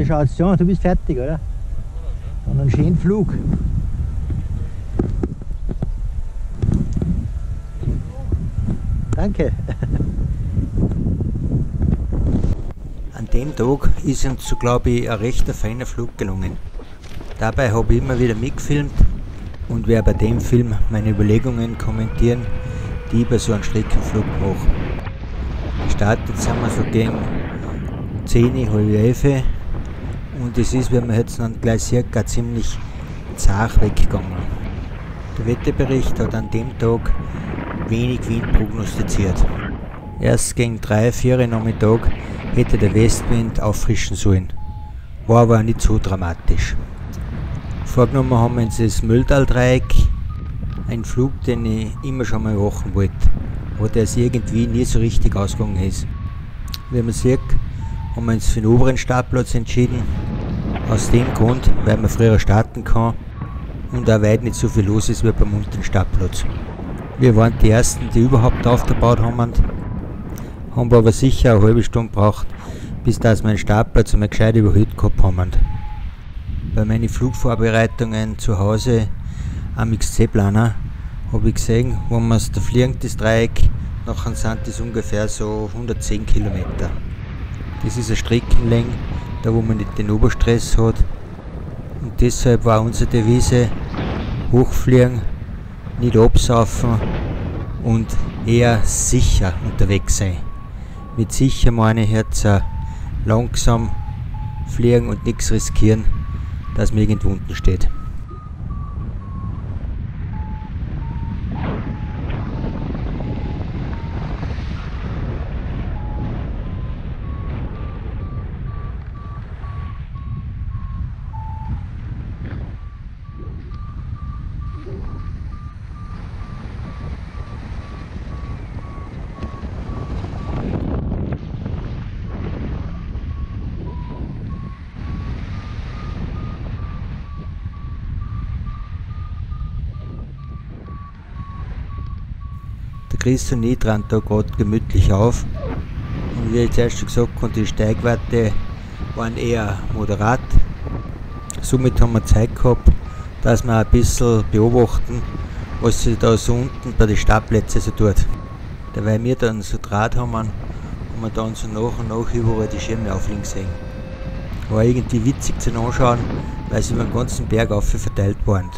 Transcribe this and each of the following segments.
schaut es so, du bist fertig, oder? Und einen schönen Flug. Danke. An dem Tag ist uns, so glaube ich, ein recht feiner Flug gelungen. Dabei habe ich immer wieder mitgefilmt und werde bei dem Film meine Überlegungen kommentieren, die ich bei so einem Streckenflug mache. Gestartet sind wir so gegen 10, halb 11 und es ist, wie man jetzt dann gleich circa ziemlich zart weggegangen. Der Wetterbericht hat an dem Tag wenig Wind prognostiziert. Erst gegen 3, 4 Nachmittag hätte der Westwind auffrischen sollen, war aber nicht so dramatisch. Vorgenommen haben wir uns das Mölltal-Dreieck, ein Flug, den ich immer schon mal machen wollte, aber der es irgendwie nie so richtig ausgegangen ist. Wie man sieht, haben wir uns für den oberen Startplatz entschieden, aus dem Grund, weil man früher starten kann und auch weit nicht so viel los ist wie beim unteren Startplatz. Wir waren die ersten, die überhaupt aufgebaut haben aber sicher eine halbe Stunde gebraucht, bis dass wir einen Startplatz einmal gescheit überhöht gehabt haben. Bei meinen Flugvorbereitungen zu Hause am XC-Planer habe ich gesehen, wo man da fliegt, das Dreieck, nachher sind das ungefähr so 110 Kilometer. Das ist eine Streckenlänge, da wo man nicht den Oberstress hat. Und deshalb war unsere Devise: hochfliegen, nicht absaufen und eher sicher unterwegs sein. Mit sicher meine ich jetzt langsam fliegen und nichts riskieren, dass man irgendwo unten steht. Der Chris und ich tragen da gerade gemütlich auf und wie ich zuerst schon gesagt habe, die Steigwerte waren eher moderat. Somit haben wir Zeit gehabt, dass wir ein bisschen beobachten, was sich da so unten bei den Startplätzen so tut. Weil wir dann so Draht haben wir dann so nach und nach überall die Schirme aufliegen sehen. War irgendwie witzig zu anschauen, weil sie über den ganzen Berg auf verteilt waren.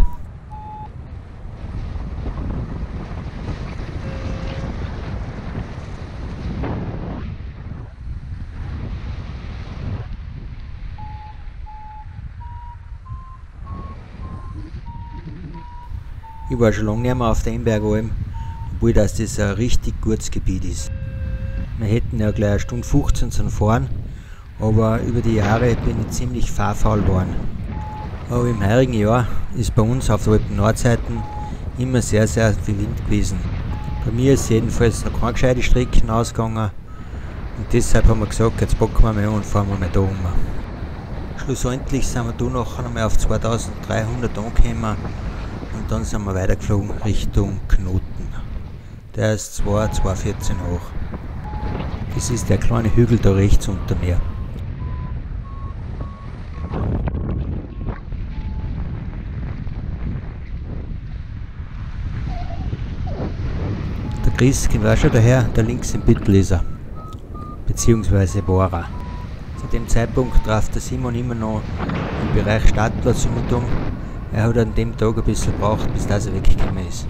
Ich war schon lange nicht mehr auf der Imbergalm, obwohl das ein richtig gutes Gebiet ist. Wir hätten ja gleich 1 Stunde 15 zum Fahren, aber über die Jahre bin ich ziemlich fahrfaul geworden. Aber im heurigen Jahr ist bei uns auf der Alpen-Nordseiten immer sehr viel Wind gewesen. Bei mir ist jedenfalls noch keine gescheite Strecke ausgegangen und deshalb haben wir gesagt, jetzt packen wir mal an und fahren wir mal da um. Schlussendlich sind wir da nachher einmal auf 2300 angekommen. Und dann sind wir weitergeflogen Richtung Knoten. Der ist 2,14 hoch. Das ist der kleine Hügel da rechts unter mir. Der Chris kommt auch schon daher, der links im Bittel ist er. Beziehungsweise war er. Zu dem Zeitpunkt traf der Simon immer noch im Bereich Startplatz um. Er hat an dem Tag ein bisschen gebraucht, bis das er weggekommen ist.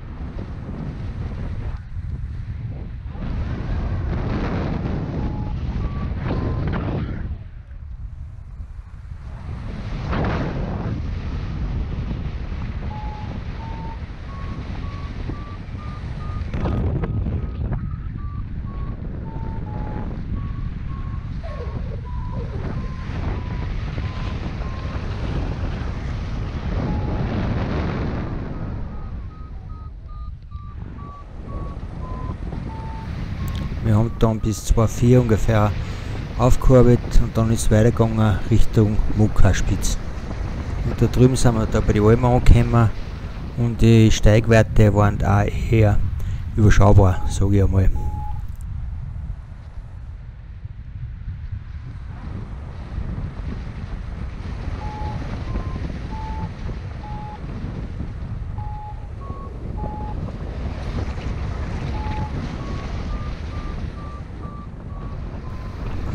Wir haben dann bis 2,4 ungefähr aufgearbeitet und dann ist es weitergegangen Richtung Mokka-Spitz. Und da drüben sind wir da bei den Almen angekommen und die Steigwerte waren auch eher überschaubar, sage ich einmal.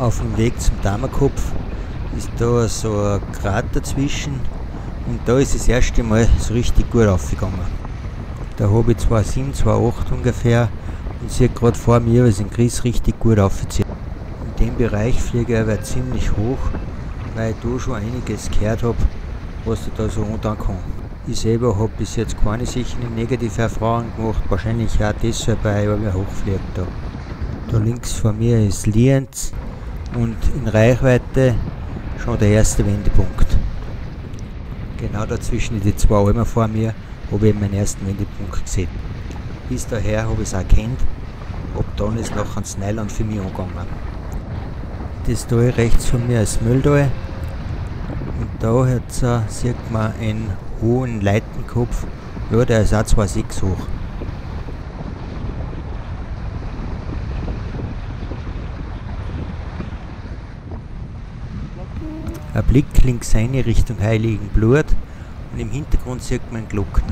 auf dem Weg zum Damerkopf ist da so ein Grat dazwischen und da ist das erste Mal so richtig gut aufgegangen. Da habe ich 2,7, 2,8 ungefähr und sehe gerade vor mir, wie es den Chris richtig gut aufzieht. In dem Bereich fliege ich aber ziemlich hoch, weil ich da schon einiges gehört habe, was ich da so antun kann. Ich selber habe bis jetzt keine sicheren negative Erfahrungen gemacht, wahrscheinlich auch deshalb, weil ich hochfliege da. Da links vor mir ist Lienz und in Reichweite schon der erste Wendepunkt. Genau dazwischen die zwei Almen vor mir habe ich meinen ersten Wendepunkt gesehen. Bis daher habe ich es auch gekannt, ab dann ist nachher das Neuland für mich angegangen. Das Tal rechts von mir ist Mülltal und da sieht man einen hohen Leitenkopf, ja, der ist auch 2,6 hoch. Ein Blick links rein Richtung Heiligen Blut und im Hintergrund sieht man einen Glockner.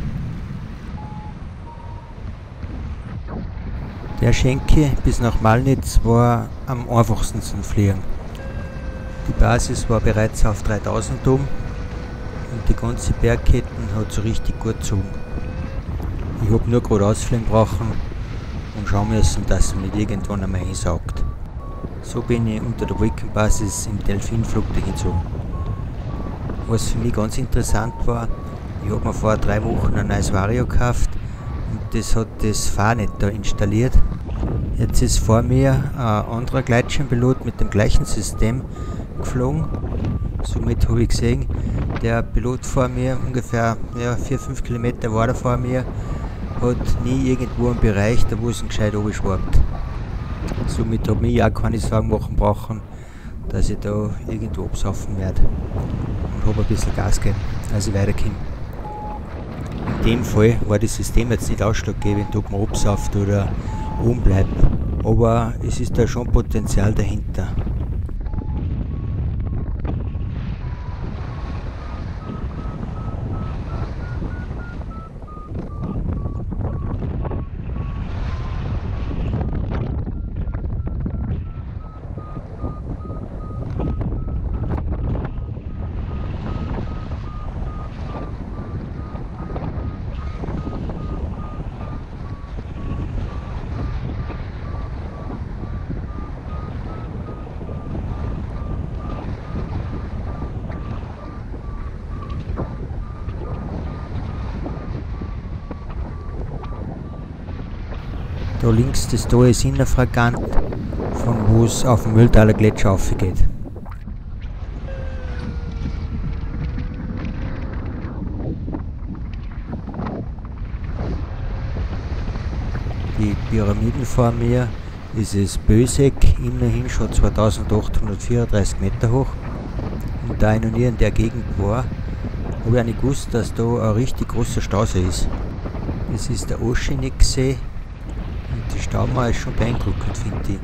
Der Schenke bis nach Malnitz war am einfachsten zum Fliegen. Die Basis war bereits auf 3000 oben und die ganze Bergketten hat so richtig gut gezogen. Ich habe nur geradeaus fliegen brauchen und schauen müssen, dass es mich nicht irgendwann einmal einsaugt. So bin ich unter der Wolkenbasis im Delfinflug gezogen. Was für mich ganz interessant war, ich habe mir vor 3 Wochen ein neues Vario gekauft und das hat das Fahrnet da installiert. Jetzt ist vor mir ein anderer Gleitschirmpilot mit dem gleichen System geflogen. Somit habe ich gesehen, der Pilot vor mir, ungefähr 4-5 Kilometer war er vor mir, hat nie irgendwo einen Bereich, da wo es gescheit runterschwappt. Somit habe ich auch keine Sorgen machen brauchen, dass ich da irgendwo absaufen werde. Und habe ein bisschen Gas gegeben, als ich weiterkomme. In dem Fall war das System jetzt nicht ausschlaggebend, ob man absauft oder oben bleibt. Aber es ist da schon Potenzial dahinter. Da links das Tal ist Innerfragant, von wo es auf den Mühltaler Gletscher aufgeht. Die Pyramiden vor mir ist es Böseck, immerhin schon 2834 Meter hoch. Und da ich noch nie in der Gegend war, habe ich auch nicht gewusst, dass da ein richtig großer Stausee ist. Das ist der Oschenicksee. Die Staumauer ist schon beeindruckend, finde ich.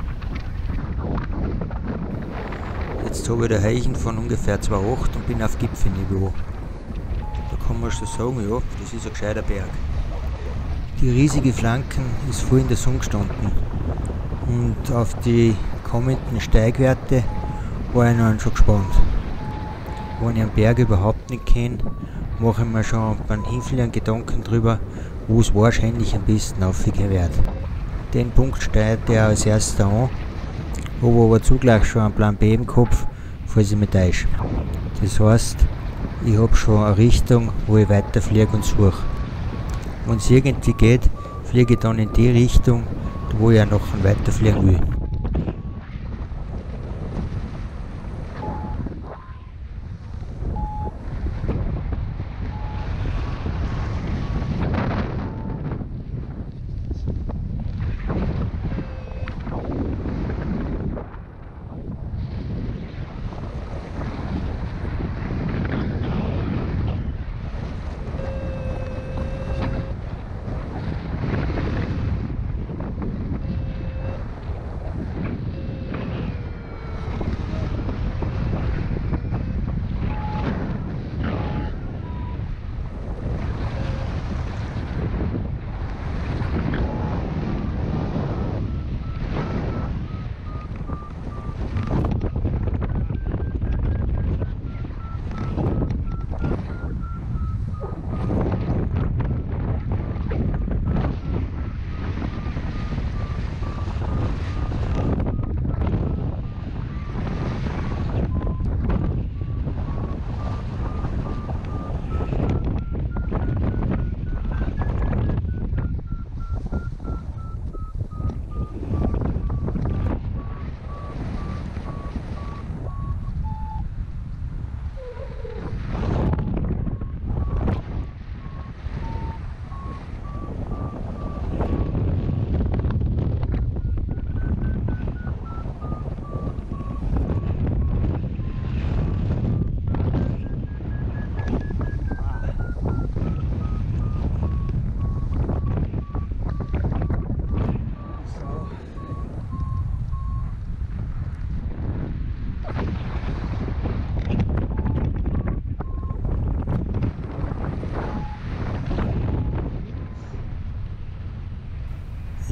Jetzt habe ich den Heichen von ungefähr 2,8 und bin auf Gipfelniveau. Da kann man schon sagen, ja, das ist ein gescheiter Berg. Die riesige Flanken ist voll in der Sonne gestanden. Und auf die kommenden Steigwerte war ich noch schon gespannt. Wenn ich einen Berg überhaupt nicht kenne, mache ich mir schon beim Hinfliegen Gedanken darüber, wo es wahrscheinlich am besten aufgehen wird. Den Punkt steuert er als erster an, habe aber zugleich schon einen Plan B im Kopf, falls ich mich täusche. Das heißt, ich habe schon eine Richtung, wo ich weiterfliege und suche. Wenn es irgendwie geht, fliege ich dann in die Richtung, wo ich auch noch weiterfliegen will.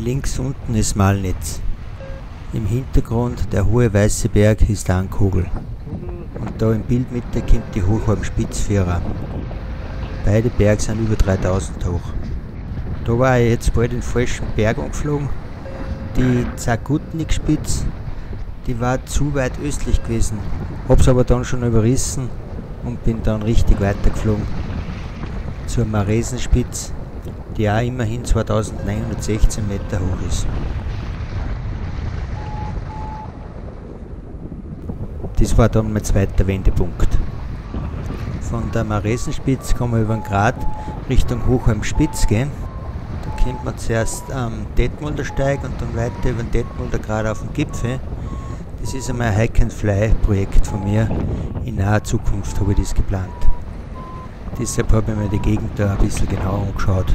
Links unten ist Malnitz. Im Hintergrund der hohe weiße Berg ist Ankogel. Und da im Bildmitte kommt die Hochhalm-Spitzführer. Beide Berge sind über 3000 hoch. Da war ich jetzt bald den falschen Berg angeflogen. Die Zagutnik-Spitz, die war zu weit östlich gewesen. Hab's aber dann schon überrissen und bin dann richtig weitergeflogen zur Maresenspitz, die auch immerhin 2916 Meter hoch ist. Das war dann mein zweiter Wendepunkt. Von der Maresenspitz kann man über den Grat Richtung Hochhalm-Spitz gehen. Da kommt man zuerst am Detmolder Steig und dann weiter über den Detmolder Grat auf den Gipfel. Das ist einmal ein Hike-and-Fly-Projekt von mir. In naher Zukunft habe ich das geplant. Deshalb habe ich mir die Gegend da ein bisschen genauer angeschaut.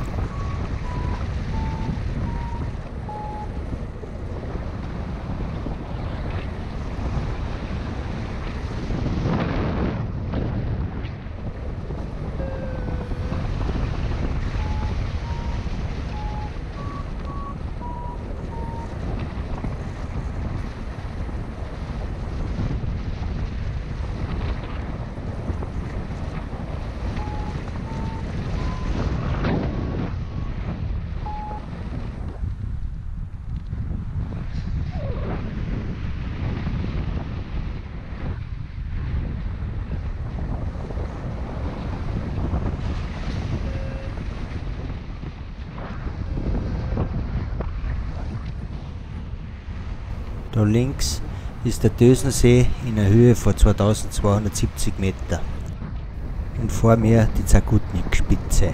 Da links ist der Dösensee in einer Höhe von 2270 Meter und vor mir die Zagutnik-Spitze.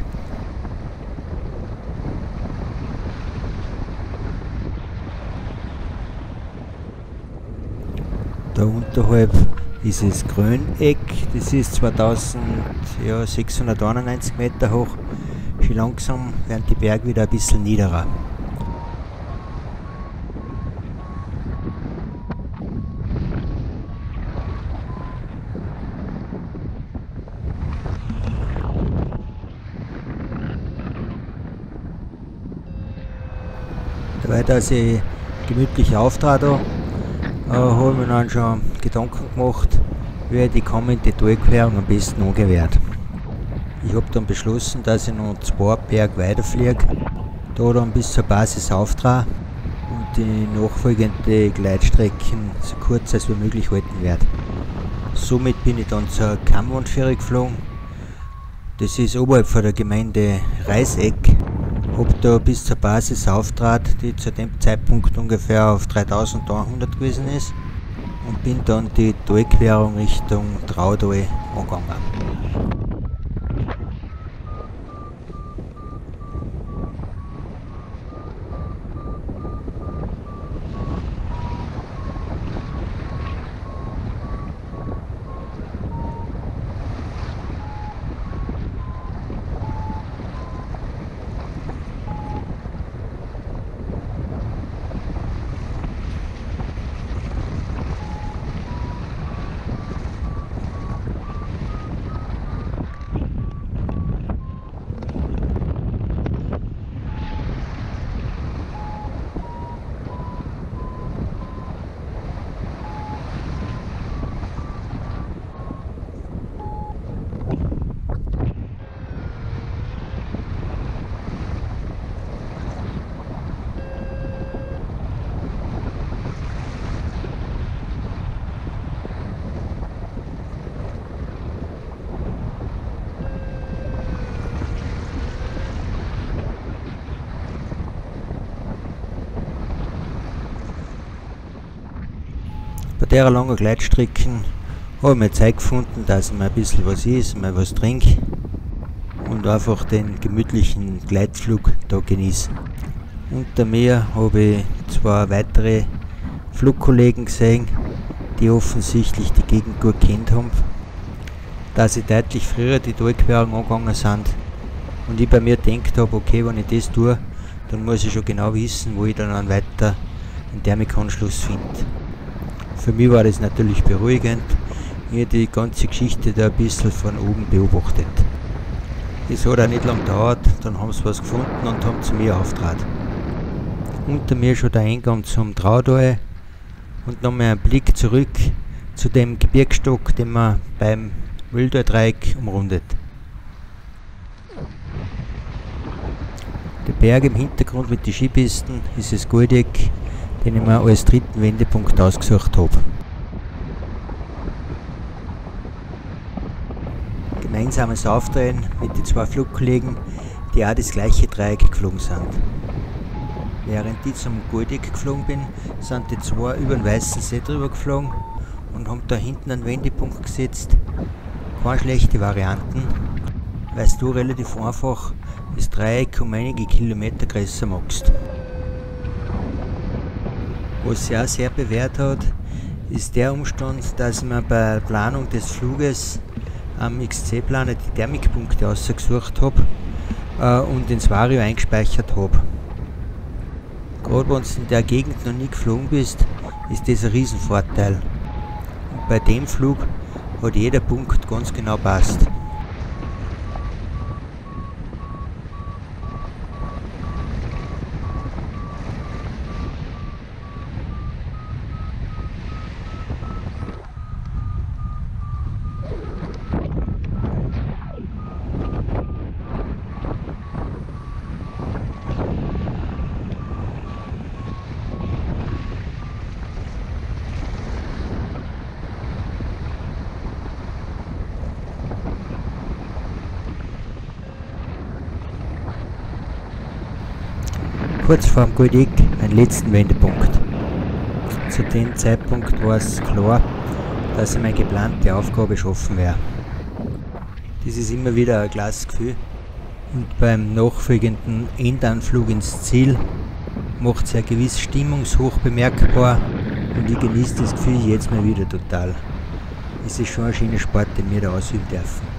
Da unterhalb ist das Gröneck, das ist 2691 Meter hoch. Schon langsam werden die Berge wieder ein bisschen niederer. Dabei, dass ich gemütlich auftrat, habe ich mir dann schon Gedanken gemacht, wie ich die kommende Talquerung am besten angewehrt. Ich habe dann beschlossen, dass ich noch 2 Berge weiterfliege, da dann bis zur Basis auftrage und die nachfolgende Gleitstrecken so kurz als möglich halten werde. Somit bin ich dann zur Kammwandführung geflogen. Das ist oberhalb von der Gemeinde Reiseck. Habe da bis zur Basis auftrat, die zu dem Zeitpunkt ungefähr auf 3100 gewesen ist, und bin dann die Talquerung Richtung Traudal angegangen. Bei der langen Gleitstrecken habe ich mir Zeit gefunden, dass ich mir ein bisschen was isst, mal was trinke und einfach den gemütlichen Gleitflug da genieße. Unter mir habe ich 2 weitere Flugkollegen gesehen, die offensichtlich die Gegend gut kennt haben, da sie deutlich früher die Talquerung angegangen sind und ich bei mir gedacht habe, okay, wenn ich das tue, dann muss ich schon genau wissen, wo ich dann weiter einen Thermikanschluss finde. Für mich war das natürlich beruhigend. Ich habe die ganze Geschichte da ein bisschen von oben beobachtet. Es hat auch nicht lange gedauert, dann haben sie was gefunden und haben zu mir auftrat. unter mir schon der Eingang zum Traudal und nochmal ein Blick zurück zu dem Gebirgsstock, den man beim Mühldaldreieck umrundet. Der Berg im Hintergrund mit den Skipisten ist das Goldeck, den ich mir als dritten Wendepunkt ausgesucht habe. Gemeinsames Aufdrehen mit den zwei Flugkollegen, die auch das gleiche Dreieck geflogen sind. Während ich zum Goldeck geflogen bin, sind die zwei über den Weißen See drüber geflogen und haben da hinten einen Wendepunkt gesetzt. Keine schlechte Varianten, weil du relativ einfach das Dreieck um einige Kilometer größer machst. Was sich auch sehr bewährt hat, ist der Umstand, dass ich mir bei der Planung des Fluges am XC-Planer die Thermikpunkte ausgesucht habe und ins Vario eingespeichert habe. Gerade wenn du in der Gegend noch nie geflogen bist, ist das ein Riesenvorteil. Und bei dem Flug hat jeder Punkt ganz genau passt. Kurz vor dem Goldeck mein letzten Wendepunkt. Zu dem Zeitpunkt war es klar, dass ich meine geplante Aufgabe schaffen werde. Das ist immer wieder ein klares Gefühl und beim nachfolgenden Endanflug ins Ziel macht es ein gewisses Stimmungshoch bemerkbar und ich genieße das Gefühl jetzt mal wieder total. Es ist schon ein schöner Sport, den wir da ausüben dürfen.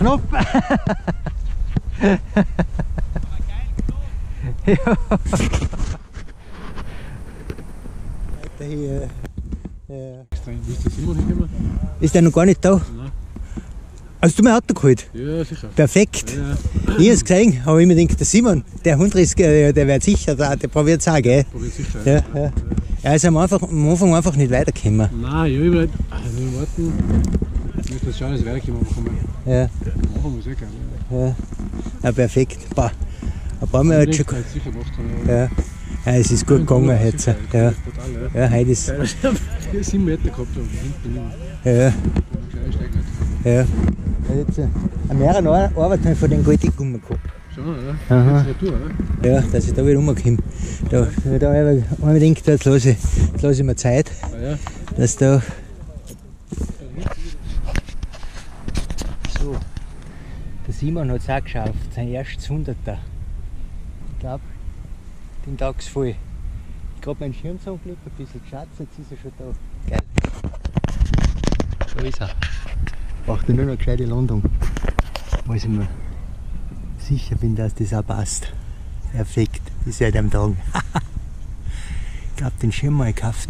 Knopf. Ja. Weiter hier. Ist der Simon hingekommen? Ist der noch gar nicht da? Nein. Hast du mein Auto geholt? Ja, sicher. Perfekt. Ja. Ich habe es gesehen, aber ich mir gedacht, der Simon, der Hundriss, der wird sicher da, der probiert es auch, gell? Probiert sicher. Ja, ja. Er ist am Anfang einfach nicht weitergekommen. Nein, ja, ich will warten. Ich möchte das schauen, dass ich weiterkommen bekomme. Ja, Am Anfang muss ich geil. ja. Ja, perfekt. Ein paar Mal hat schon. Sicher gemacht haben. Ja. Ja, es ist gut gegangen heute. Sicher, Ja. Total, ja. Ja, heute ist. Ja, 7 Meter gehabt haben, hinten. Ja, Gleich steigen nicht. ja. Jetzt, an mehreren Arbeiten habe ich von den Golding gehabt. Schon, oder? Aha. Jetzt Retour, oder? Ja, dass ich da wieder rumkomme. Da habe ich gedacht, jetzt lasse ich mir Zeit, Ah, ja. dass da. So, der Simon hat es auch geschafft, sein erstes 100er. Ich glaube, den Tag ist voll. Gerade meinen Schirm zusammengelegt, ein bisschen geschatzt, jetzt ist er schon da. Geil. Da ist er. Braucht er nur noch eine gescheite Landung. Weil ich mir sicher bin, dass das auch passt. Perfekt, das werde ich am Tag. Ich glaube, den Schirm mal gekauft.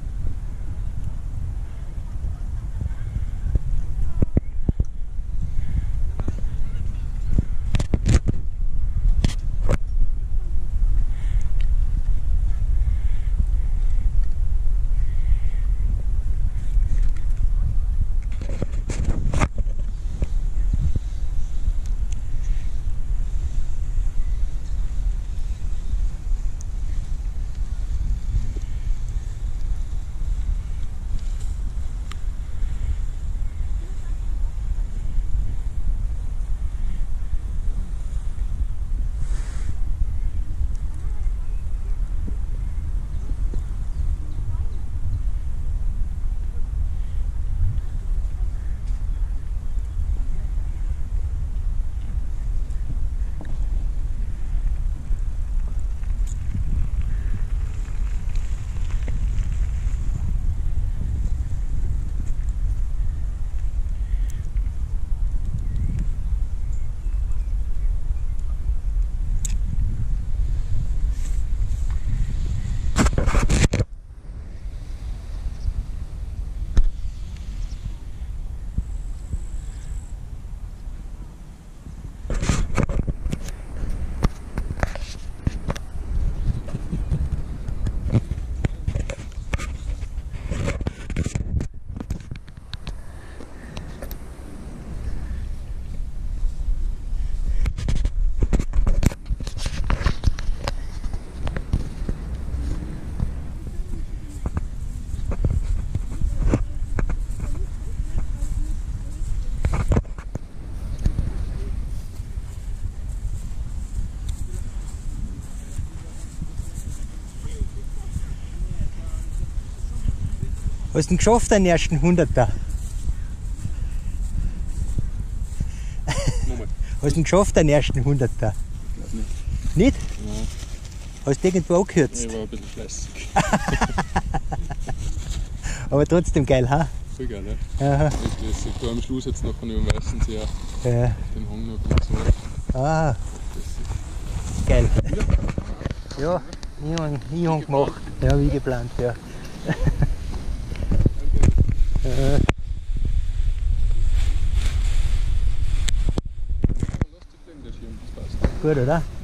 Hast du ihn geschafft, deinen ersten 100er? Hast du ihn geschafft, deinen ersten 100er? Ich glaube nicht. Nicht? Nein. Hast du irgendwo angekürzt? Ich war ein bisschen fleißig. Aber trotzdem geil, ha? Voll geil, ja. Aha. Ich tue am Schluss jetzt noch von dem weißen See Ja. den Hang noch ein bisschen so. Ah, geil. Ja, ich habe gemacht. Ja, wie geplant, ja. Lass dich bleiben, der Schirm, das passt. Gut, oder?